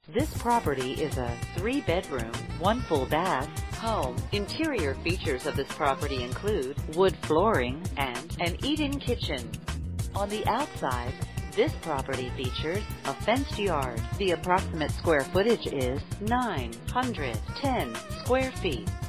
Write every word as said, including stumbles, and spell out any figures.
This property is a three-bedroom, one full bath home. Interior features of this property include wood flooring and an eat-in kitchen. On the outside, this property features a fenced yard. The approximate square footage is nine hundred ten square feet.